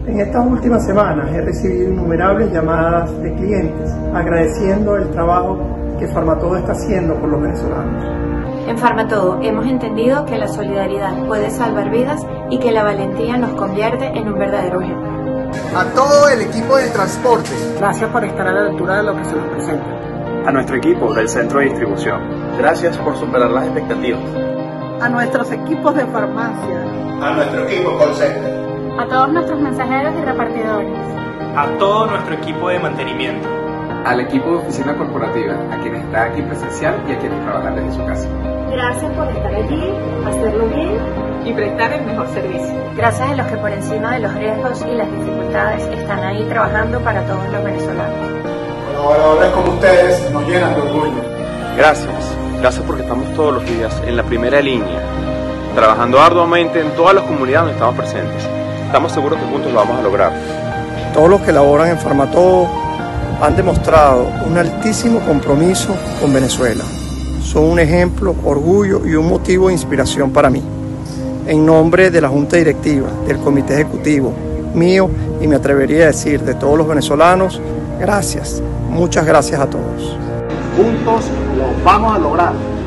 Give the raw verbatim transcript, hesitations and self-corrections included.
En estas últimas semanas he recibido innumerables llamadas de clientes agradeciendo el trabajo que Farmatodo está haciendo por los venezolanos. En Farmatodo hemos entendido que la solidaridad puede salvar vidas y que la valentía nos convierte en un verdadero ejemplo. A todo el equipo de transporte, gracias por estar a la altura de lo que se nos presenta. A nuestro equipo del centro de distribución, gracias por superar las expectativas. A nuestros equipos de farmacia, a nuestro equipo call center, a todos nuestros mensajeros y repartidores, a todo nuestro equipo de mantenimiento, al equipo de oficina corporativa, a quienes están aquí presencial y a quienes trabajan desde su casa. Gracias por estar allí, hacerlo bien y prestar el mejor servicio. Gracias a los que por encima de los riesgos y las dificultades están ahí trabajando para todos los venezolanos. Colaboradores como ustedes nos llenan de orgullo. Gracias, gracias porque estamos todos los días en la primera línea, trabajando arduamente en todas las comunidades donde estamos presentes. Estamos seguros que juntos lo vamos a lograr. Todos los que laboran en Farmatodo han demostrado un altísimo compromiso con Venezuela. Son un ejemplo, orgullo y un motivo de inspiración para mí. En nombre de la Junta Directiva, del Comité Ejecutivo, mío y me atrevería a decir de todos los venezolanos, gracias, muchas gracias a todos. Juntos lo vamos a lograr.